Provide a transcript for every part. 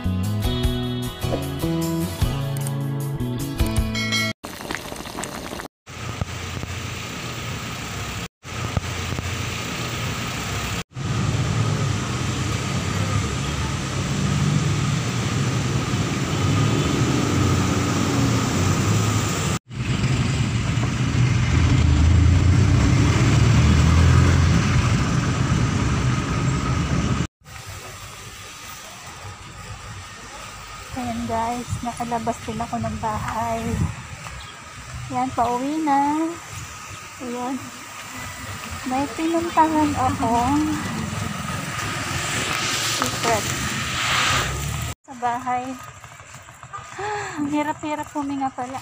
Ayan guys, nakalabas din ako ng bahay. Ayan, pauwi na. Ayan. May pinuntahan akong secret sa bahay. Ang hirap-hirap huminga pala.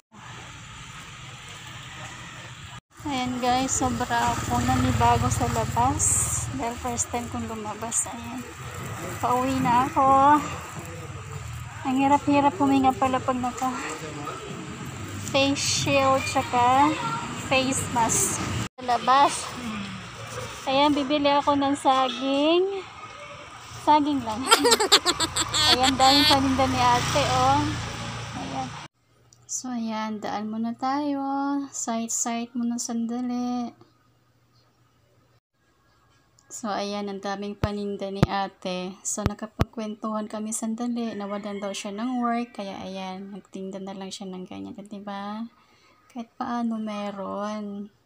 Ayan guys, sobra ako nanibago sa labas. Dahil first time kong lumabas. Ayan. Pauwi na ako. Ang hirap-hirap huminga pala pag naka face shield tsaka face mask. Labas. Ayan, bibili ako ng saging. Saging lang. Ayan, dahil paninda ni ate, oh. Ayan. So, ayan, daan muna tayo. Sight muna sandali. So, ayan, ang daming paninda ni ate. So, nakapagkwentuhan kami sandali. Nawalan daw siya ng work. Kaya, ayan, nagtinda na lang siya ng ganyan. Diba? Kahit paano meron.